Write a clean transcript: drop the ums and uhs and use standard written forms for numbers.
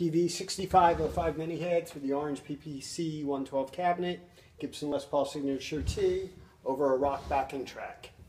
PV6505 mini heads with the orange PPC 112 cabinet, Gibson Les Paul Signature T over a rock backing track.